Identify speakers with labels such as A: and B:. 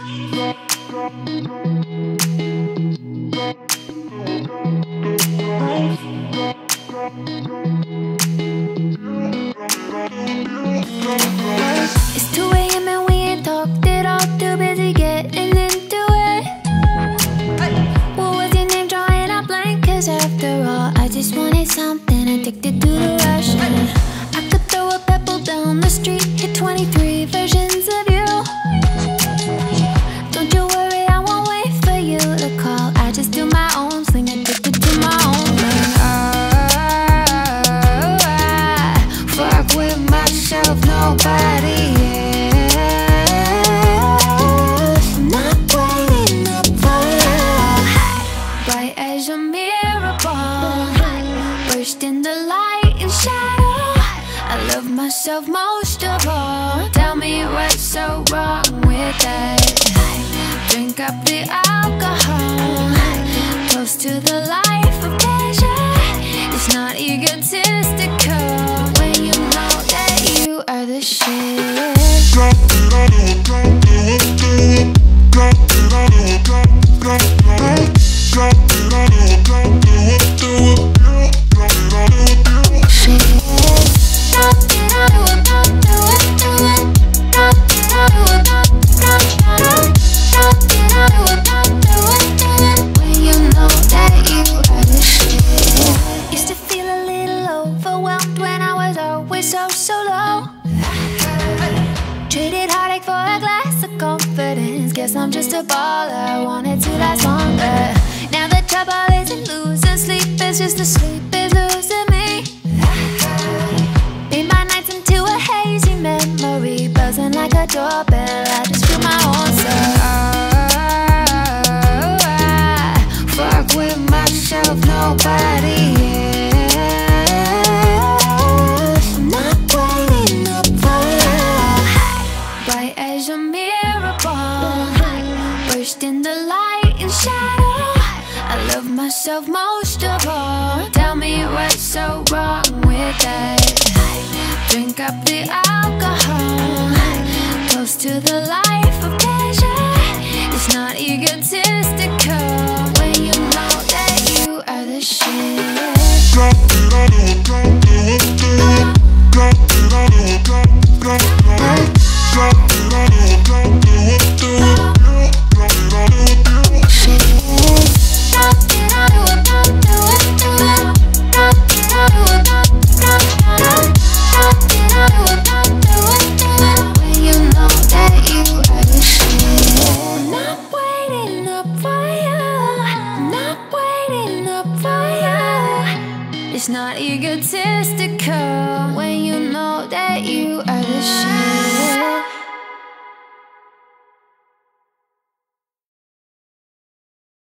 A: It's 2 AM and we ain't talked at all. Too busy getting into it. What was your name? Drawing a blank. Cause after all, I just wanted something. Addicted to the rush. I could throw a pebble down the street. Hit 23 versions of you. Don't you worry, I won't wait for you to call. I just do my own thing. Addicted to my own thing. I fuck with myself, nobody else. I'm not waiting up for you. Bright as a mirror ball, burst in the light and shadow. I love myself most of all. Tell me what's so wrong with that. Drink up the alcohol, close to the life of pleasure. It's not egotistical when you know that you are the shit. So low. Traded heartache for a glass of confidence. Guess I'm just a baller, I want it to last longer. Now the trouble isn't losing sleep, it's just the sleep is losing me. Beat my nights into a hazy memory, buzzing like a doorbell, I just feel my own soul. I fuck with myself, nobody else. As a mirror ball, burst in the light and shadow. I love myself most of all. Tell me what's so wrong with that. Drink up the alcohol, close to the life of pleasure. It's not egotistical when you know that you are the shit. It's not egotistical when you know that you are the shit.